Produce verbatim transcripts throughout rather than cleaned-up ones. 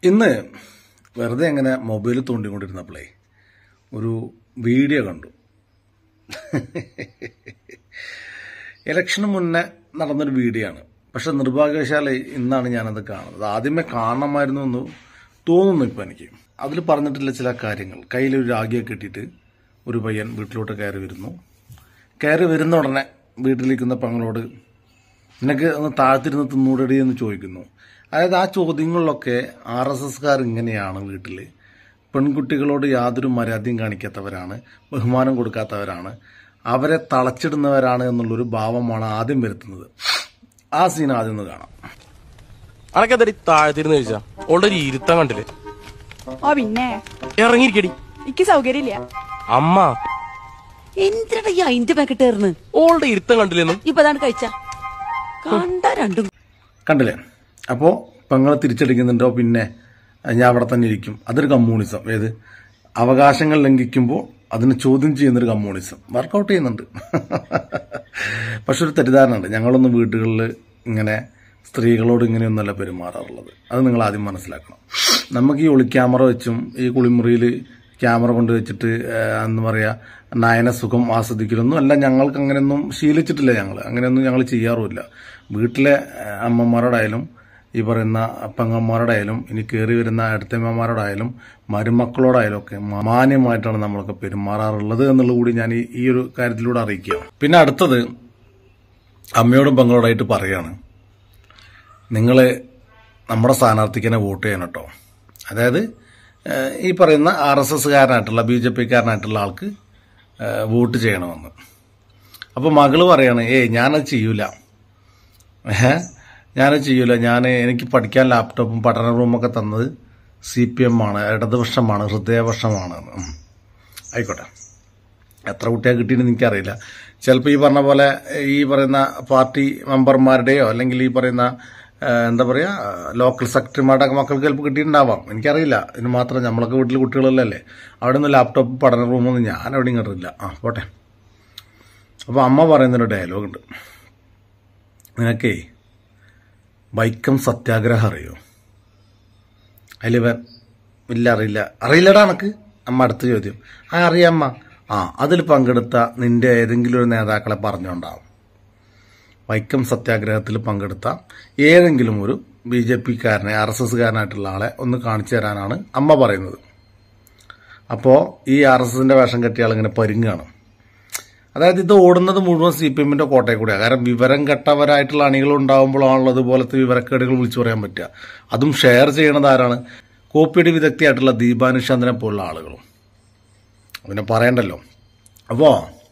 ഇന്ന് വെറുതെ എങ്ങനെ മൊബൈൽ തോണ്ടിക്കൊണ്ടിരുന്നപ്പോഴേ ഒരു വീഡിയോ കണ്ടു. ഇലക്ഷന് മുന്നേ നടന്നൊരു വീഡിയോ ആണ്. പക്ഷെ നിർഭാഗ്യവശാൽ ഇന്നാണ് ഞാനത് കാണുന്നത്. ആദ്യമേ കാണണമായിരുന്നു എന്ന് തോന്നുന്നു ഇപ്പം എനിക്ക്. അതിൽ പറഞ്ഞിട്ടുള്ള ചില കാര്യങ്ങൾ, കയ്യിലൊരു രാഗിയൊക്കെ ഇട്ടിട്ട് ഒരു പയ്യൻ വീട്ടിലോട്ട് കയറി വരുന്നു. കയറി വരുന്ന ഉടനെ വീട്ടിലിരിക്കുന്ന പെങ്ങളോട് നിനക്ക് ഒന്ന് താഴ്ത്തിരുന്ന് തിന്നൂടടി എന്ന് ചോദിക്കുന്നു. അതായത് ആ ചോദ്യങ്ങളിലൊക്കെ ആർ എസ് എസ്കാർ ഇങ്ങനെയാണ്. വീട്ടിൽ പെൺകുട്ടികളോട് യാതൊരു മര്യാദയും കാണിക്കാത്തവരാണ്, ബഹുമാനം കൊടുക്കാത്തവരാണ്, അവരെ തളച്ചിടുന്നവരാണ് എന്നുള്ളൊരു ഭാവമാണ് ആദ്യം വരുത്തുന്നത്. ആ സീൻ ആദ്യം ഒന്ന് കാണാം. അനക്കെന്താ താഴ്ത്തിരുന്ന് ചോദിച്ചാ ഓൾറെഡി ഇരുത്തം കണ്ടില്ലേ? ഓ പിന്നെ ഇറങ്ങിയിരിക്കടി, എനിക്ക് സൗകര്യമില്ല. അമ്മ എന്തിനാ ഈ അയിന്റെ പാക്കറ്റേർന്ന് ഓളുടെ ഇരുത്തം കണ്ടില്ലെന്നും ഇപ്പൊ അതാണ് കഴിച്ച കണ്ട രണ്ടും കണ്ടില്ലേ? അപ്പോൾ പെങ്ങളെ തിരിച്ചടിക്കുന്നുണ്ടോ, പിന്നെ ഞാൻ അവിടെ തന്നെ ഇരിക്കും. അതൊരു കമ്മ്യൂണിസം. ഏത് അവകാശങ്ങൾ ലംഘിക്കുമ്പോൾ അതിന് ചോദ്യം ചെയ്യുന്നൊരു കമ്മ്യൂണിസം വർക്കൗട്ട് ചെയ്യുന്നുണ്ട്. പക്ഷെ ഒരു തെറ്റിദ്ധാരണ ഉണ്ട്. ഞങ്ങളൊന്നും വീടുകളിൽ ഇങ്ങനെ സ്ത്രീകളോട് ഇങ്ങനെയൊന്നുമല്ല പെരുമാറാറുള്ളത്. അത് നിങ്ങൾ ആദ്യം മനസ്സിലാക്കണം. നമുക്ക് ഈ ഒളി ക്യാമറ വെച്ചും ഈ കുളിമുറിയിൽ ക്യാമറ കൊണ്ട് വെച്ചിട്ട് എന്താ പറയുക നയന സുഖം ആസ്വദിക്കലൊന്നും അല്ല. ഞങ്ങൾക്ക് അങ്ങനെയൊന്നും ശീലിച്ചിട്ടില്ല. ഞങ്ങൾ അങ്ങനെയൊന്നും ഞങ്ങൾ ചെയ്യാറുമില്ല. വീട്ടിലെ അമ്മമാരോടായാലും ഈ പറയുന്ന പെങ്ങന്മാരോടായാലും ഇനി കയറി വരുന്ന അടുത്തമ്മമാരോടായാലും മരുമക്കളോടായാലും ഒക്കെ മാന്യമായിട്ടാണ് നമ്മളൊക്കെ പെരുമാറാറുള്ളത് എന്നുള്ളത് കൂടി ഞാൻ ഈ ഒരു കാര്യത്തിലൂടെ അറിയിക്കുകയാണ്. പിന്നെ അടുത്തത് അമ്മയോടും പെങ്ങളോടായിട്ട് പറയുകയാണ്, നിങ്ങൾ നമ്മുടെ സ്ഥാനാർത്ഥിക്ക് തന്നെ വോട്ട് ചെയ്യണം കേട്ടോ. അതായത് ഈ പറയുന്ന ആർ എസ് എസ്കാരനായിട്ടുള്ള ബി ജെ പിക്കാരനായിട്ടുള്ള ആൾക്ക് വോട്ട് ചെയ്യണമെന്ന്. അപ്പോൾ മകള് പറയാണ്, ഏയ് ഞാനത് ചെയ്യൂല, ഏഹ് ഞാനത് ചെയ്യൂല, ഞാൻ എനിക്ക് പഠിക്കാൻ ലാപ്ടോപ്പും പഠന റൂമൊക്കെ തന്നത് സി പി എം ആണ്, ഇടതുപക്ഷമാണ്, ഹൃദയപക്ഷമാണ്. ആയിക്കോട്ടെ, എത്ര കുട്ടിയെ കിട്ടിയെന്ന് എനിക്കറിയില്ല. ചിലപ്പോൾ ഈ പറഞ്ഞ പോലെ ഈ പറയുന്ന പാർട്ടി മെമ്പർമാരുടെയോ അല്ലെങ്കിൽ ഈ പറയുന്ന എന്താ പറയുക ലോക്കൽ സെക്രട്ടറിമാരുടെ ഒക്കെ മക്കൾക്ക് ചിലപ്പോൾ കിട്ടിയിട്ടുണ്ടാവാം, എനിക്കറിയില്ല. ഇതിന് മാത്രം നമ്മളൊക്കെ വീട്ടിൽ കുട്ടികളല്ലേ, അവിടെ നിന്ന് ലാപ്ടോപ്പ് പഠന റൂമൊന്നും ഞാൻ എവിടെയും കണ്ടിട്ടില്ല. ആ പോട്ടെ. അപ്പോൾ അമ്മ പറയുന്നൊരു ഡയലോഗുണ്ട്, നിനക്കേ വൈക്കം സത്യാഗ്രഹം അറിയോ? അതിലിവൻ ഇല്ല അറിയില്ല. അറിയില്ലടാ എനക്ക്. അമ്മ അടുത്ത ചോദ്യം, ആ അറിയാമ്മ. ആ അതിൽ പങ്കെടുത്ത നിന്റെ ഏതെങ്കിലും ഒരു നേതാക്കളെ പറഞ്ഞുകൊണ്ടാവും. വൈക്കം സത്യാഗ്രഹത്തിൽ പങ്കെടുത്ത ഏതെങ്കിലും ഒരു ബി ജെ പിക്കാരനെ ആർ എസ് എസ്കാരനായിട്ടുള്ള ആളെ ഒന്ന് കാണിച്ചു തരാനാണ് അമ്മ പറയുന്നത്. അപ്പോൾ ഈ ആർ എസ് എസിന്റെ വേഷം കെട്ടിയ ആളിങ്ങനെ പരുങ്ങാണ്. അതായത് ഇത് ഓടുന്നത് മുഴുവൻ സി പി എമ്മിന്റെ കോട്ടയെ കൂടിയാണ്. കാരണം വിവരം കെട്ടവരായിട്ടുള്ള അണികൾ ഉണ്ടാകുമ്പോഴാണല്ലോ അതുപോലത്തെ വിവരക്കേടുകൾ വിളിച്ചു പറയാൻ പറ്റുക. അതും ഷെയർ ചെയ്യണത് ആരാണ്? കോപ്പിയടി വിദഗ്ധയായിട്ടുള്ള ദീപാനുശാന്തനെ പോലുള്ള ആളുകളും. പിന്നെ പറയണ്ടല്ലോ. അപ്പോ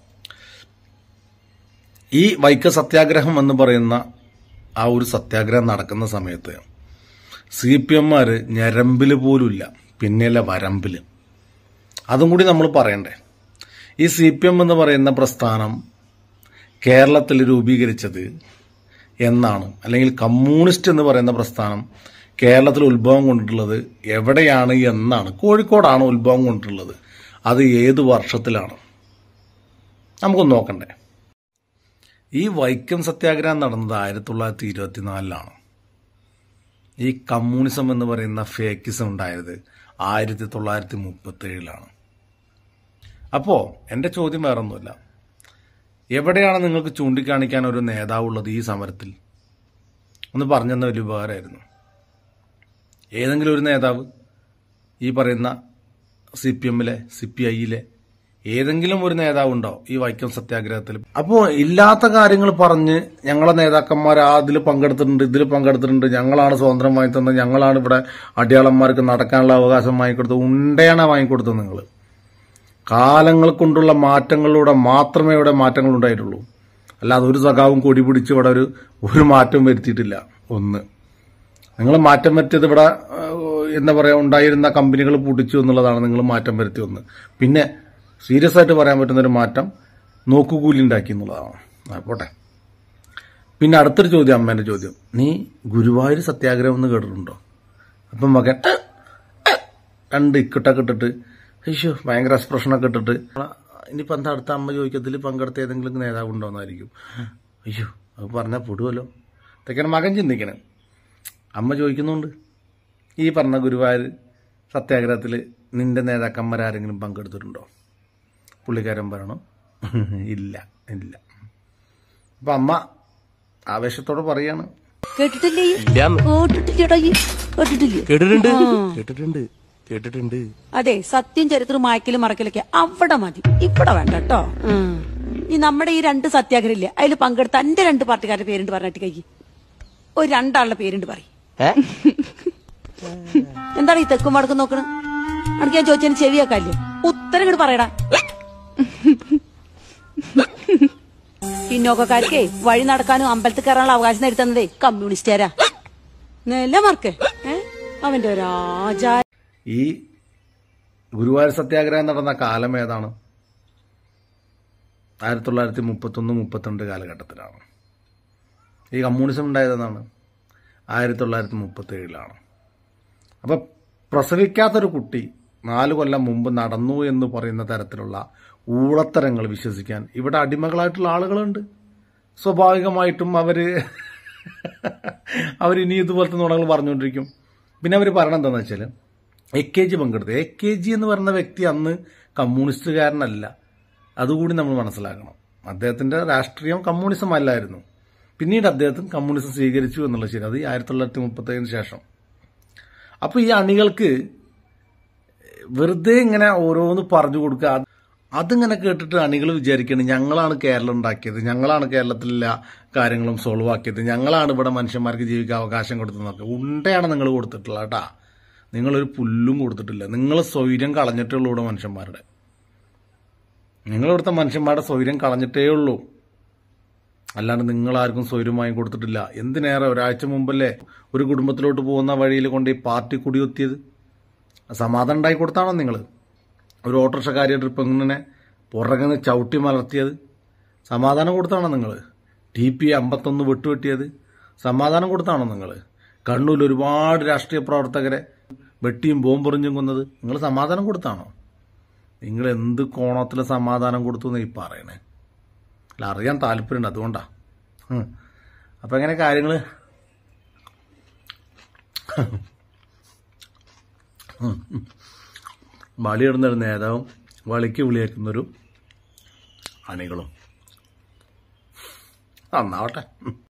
ഈ വൈക്കം സത്യാഗ്രഹം എന്ന് പറയുന്ന ആ ഒരു സത്യാഗ്രഹം നടക്കുന്ന സമയത്ത് സി പി എമ്മാര് ഞരമ്പില് പോലുമില്ല, പിന്നെയല്ല വരമ്പില്. അതും കൂടി നമ്മൾ പറയണ്ടേ. ഈ സി പി എം എന്ന് പറയുന്ന പ്രസ്ഥാനം കേരളത്തിൽ രൂപീകരിച്ചത് എന്നാണ്, അല്ലെങ്കിൽ കമ്മ്യൂണിസ്റ്റ് എന്ന് പറയുന്ന പ്രസ്ഥാനം കേരളത്തിൽ ഉത്ഭവം കൊണ്ടിട്ടുള്ളത് എവിടെയാണ് എന്നാണ്? കോഴിക്കോടാണ് ഉത്ഭവം കൊണ്ടിട്ടുള്ളത്. അത് ഏത് വർഷത്തിലാണ്? നമുക്കൊന്ന് നോക്കണ്ടേ. ഈ വൈക്കം സത്യാഗ്രഹം നടന്നത് ആയിരത്തി തൊള്ളായിരത്തി ഇരുപത്തിനാലിലാണ്. ഈ കമ്മ്യൂണിസം എന്ന് പറയുന്ന ഫേക്കിസം ഉണ്ടായത് ആയിരത്തി തൊള്ളായിരത്തി മുപ്പത്തി ഏഴിലാണ്. അപ്പോൾ എൻ്റെ ചോദ്യം വേറൊന്നുമില്ല, എവിടെയാണ് നിങ്ങൾക്ക് ചൂണ്ടിക്കാണിക്കാൻ ഒരു നേതാവുള്ളത് ഈ സമരത്തിൽ? ഒന്ന് പറഞ്ഞു തന്ന വലിയ ഉപകാരമായിരുന്നു. ഏതെങ്കിലും ഒരു നേതാവ് ഈ പറയുന്ന സി പി എമ്മിലെ സി പി ഐയിലെ ഏതെങ്കിലും ഒരു നേതാവ് ഉണ്ടോ ഈ വൈക്കം സത്യാഗ്രഹത്തിൽ? അപ്പോൾ ഇല്ലാത്ത കാര്യങ്ങൾ പറഞ്ഞ് ഞങ്ങളെ നേതാക്കന്മാർ അതിൽ പങ്കെടുത്തിട്ടുണ്ട്, ഇതിൽ പങ്കെടുത്തിട്ടുണ്ട്, ഞങ്ങളാണ് സ്വാതന്ത്ര്യം വാങ്ങിത്തന്നത്, ഞങ്ങളാണ് ഇവിടെ അടിയാളന്മാർക്ക് നടക്കാനുള്ള അവകാശം വാങ്ങിക്കൊടുത്തത്. ഉണ്ടയാണ് വാങ്ങിക്കൊടുത്തത് നിങ്ങൾ. കാലങ്ങൾ കൊണ്ടുള്ള മാറ്റങ്ങളിലൂടെ മാത്രമേ ഇവിടെ മാറ്റങ്ങൾ ഉണ്ടായിട്ടുള്ളൂ. അല്ലാതെ ഒരു സഖാവും കൊടി പിടിച്ച് ഇവിടെ ഒരു ഒരു മാറ്റവും വരുത്തിയിട്ടില്ല. ഒന്ന്, നിങ്ങൾ മാറ്റം വരുത്തിയത് ഇവിടെ എന്താ പറയുക ഉണ്ടായിരുന്ന കമ്പനികൾ പൂട്ടിച്ചു എന്നുള്ളതാണ് നിങ്ങൾ മാറ്റം വരുത്തി. ഒന്ന്, പിന്നെ സീരിയസ് ആയിട്ട് പറയാൻ പറ്റുന്നൊരു മാറ്റം നോക്കുകൂലി ഉണ്ടാക്കി എന്നുള്ളതാണ്. പോട്ടെ. പിന്നെ അടുത്തൊരു ചോദ്യം, അമ്മേന്റെ ചോദ്യം, നീ ഗുരുവായൂർ സത്യാഗ്രഹം എന്ന് കേട്ടിട്ടുണ്ടോ? അപ്പം മകൻ രണ്ട് ഇക്കിട്ടൊക്കെ ഇട്ടിട്ട് അയ്യോ ഭയങ്കര എക്സ്പ്രഷനൊക്കെ ഇട്ടിട്ട് ഇനിയിപ്പോൾ എന്താ അടുത്ത അമ്മ ചോദിക്കത്തിൽ പങ്കെടുത്ത ഏതെങ്കിലും നേതാവ് ഉണ്ടോന്നായിരിക്കും. അയ്യോ അത് പറഞ്ഞാൽ പൊടുവല്ലോ. ഇതൊക്കെയാണ് മകൻ ചിന്തിക്കണേ. അമ്മ ചോദിക്കുന്നുണ്ട്, ഈ പറഞ്ഞ ഗുരുവായൂർ സത്യാഗ്രഹത്തിൽ നിന്റെ നേതാക്കന്മാരാരെങ്കിലും പങ്കെടുത്തിട്ടുണ്ടോ? പുള്ളിക്കാരൻ പറയണം ഇല്ല ഇല്ല. അപ്പം അമ്മ ആവേശത്തോടെ പറയാണ്, കേട്ടിട്ടില്ലേ? ഇല്ലാന്ന്. കേട്ടിട്ടില്ലേടാ ഈ? കേട്ടിട്ടില്ലേ? കേട്ടിട്ടുണ്ട് കേട്ടിട്ടുണ്ട് കേട്ടിട്ടുണ്ട്. അതെ, സത്യം ചരിത്രം മായ്ക്കലും മറക്കലൊക്കെ അവിടെ മതി, ഇവിടെ വേണ്ട കേട്ടോ. ഈ നമ്മുടെ ഈ രണ്ട് സത്യാഗ്രഹം ഇല്ലേ, അതിൽ പങ്കെടുത്ത എന്റെ രണ്ട് പാർട്ടിക്കാരുടെ പേരുണ്ട് പറഞ്ഞിട്ട് കൈ ഒരു രണ്ടാളുടെ പേരുണ്ട് പറയും. എന്താണ് ഈ തെക്കും വടക്കും നോക്കണത്? അനക്ക് ഞാൻ ചോദിച്ചതിന് ചെവിയാക്കാല്ലേ? ഉത്തരം ഇങ്ങോട്ട് പറയടാ. പിന്നോക്കക്കാർക്കേ വഴി നടക്കാനും അമ്പലത്തിൽ കയറാനുള്ള അവകാശം നേടിത്തന്നതേ കമ്മ്യൂണിസ്റ്റുകാരാ. നെല്ല മാർക്ക് അവന്റെ രാജാ. ഈ ഗുരുവായൂർ സത്യാഗ്രഹം നടന്ന കാലം ഏതാണ്? ആയിരത്തി തൊള്ളായിരത്തി മുപ്പത്തൊന്ന് മുപ്പത്തിരണ്ട് കാലഘട്ടത്തിലാണ്. ഈ കമ്മ്യൂണിസം ഉണ്ടായതെന്നാണ് ആയിരത്തി തൊള്ളായിരത്തി മുപ്പത്തി ഏഴിലാണ്. അപ്പം പ്രസവിക്കാത്തൊരു കുട്ടി നാല് കൊല്ലം മുമ്പ് നടന്നു എന്ന് പറയുന്ന തരത്തിലുള്ള ഊളത്തരങ്ങൾ വിശ്വസിക്കാൻ ഇവിടെ അടിമകളായിട്ടുള്ള ആളുകളുണ്ട്. സ്വാഭാവികമായിട്ടും അവര് അവരിനി ഇതുപോലത്തെ നുണകൾ പറഞ്ഞുകൊണ്ടിരിക്കും. പിന്നെ അവർ പറയണത് എന്താണെന്ന് വെച്ചാൽ എ കെ ജി പങ്കെടുത്തു. എ കെ ജി എന്ന് പറയുന്ന വ്യക്തി അന്ന് കമ്മ്യൂണിസ്റ്റുകാരനല്ല, അതുകൂടി നമ്മൾ മനസ്സിലാക്കണം. അദ്ദേഹത്തിന്റെ രാഷ്ട്രീയം കമ്മ്യൂണിസം അല്ലായിരുന്നു. പിന്നീട് അദ്ദേഹത്തിന് കമ്മ്യൂണിസം സ്വീകരിച്ചു എന്നുള്ള ശരി, അത് ആയിരത്തി തൊള്ളായിരത്തി മുപ്പത്തേഴിന് ശേഷം. അപ്പൊ ഈ അണികൾക്ക് വെറുതെ ഇങ്ങനെ ഓരോന്ന് പറഞ്ഞു കൊടുക്കുക, അതിങ്ങനെ കേട്ടിട്ട് അണികൾ വിചാരിക്കണം ഞങ്ങളാണ് കേരളം ഉണ്ടാക്കിയത്, ഞങ്ങളാണ് കേരളത്തിലെ കാര്യങ്ങളും സോൾവ് ആക്കിയത്, ഞങ്ങളാണ് ഇവിടെ മനുഷ്യന്മാർക്ക് ജീവിക്കാൻ അവകാശം കൊടുത്തതെന്നൊക്കെ. ഉണ്ടയാണ് നിങ്ങൾ കൊടുത്തിട്ടുള്ള കേട്ടാ. നിങ്ങളൊരു പുല്ലും കൊടുത്തിട്ടില്ല. നിങ്ങൾ സ്വൈര്യം കളഞ്ഞിട്ടേ ഉള്ളൂ ഇവിടെ മനുഷ്യന്മാരുടെ. നിങ്ങളിവിടുത്തെ മനുഷ്യന്മാരുടെ സ്വൈര്യം കളഞ്ഞിട്ടേ ഉള്ളൂ, അല്ലാണ്ട് നിങ്ങളാർക്കും സ്വൈര്യം വാങ്ങി കൊടുത്തിട്ടില്ല. എന്തിനേറെ ഒരാഴ്ച മുമ്പല്ലേ ഒരു കുടുംബത്തിലോട്ട് പോകുന്ന വഴിയിൽ കൊണ്ട് ഈ പാർട്ടി കുടിയൊത്തിയത്? സമാധാനം ഉണ്ടാക്കി കൊടുത്താണോ നിങ്ങൾ? ഒരു ഓട്ടോറിക്ഷക്കാരിയുടെ ട്രിപ്പ് ഇങ്ങനെ പുറകുന്ന് ചവിട്ടി മലർത്തിയത് സമാധാനം കൊടുത്താണോ നിങ്ങൾ? ടി പി അമ്പത്തൊന്ന് വെട്ടുവെട്ടിയത് സമാധാനം കൊടുത്താണോ നിങ്ങൾ? കണ്ണൂരിൽ ഒരുപാട് രാഷ്ട്രീയ പ്രവർത്തകരെ വെട്ടിയും ബോംബെറിഞ്ഞും കൊന്നത് നിങ്ങൾ സമാധാനം കൊടുത്താണോ? നിങ്ങൾ എന്ത് കോണത്തിൽ സമാധാനം കൊടുത്തു എന്ന് ഈ പറയണേ? അല്ല, അറിയാൻ താല്പര്യമുണ്ട്, അതുകൊണ്ടാ. അപ്പം എങ്ങനെ കാര്യങ്ങൾ? വളിയിടുന്നൊരു നേതാവും വളിക്ക് വിളിയേക്കുന്നൊരു അണികളും നന്നാവട്ടെ.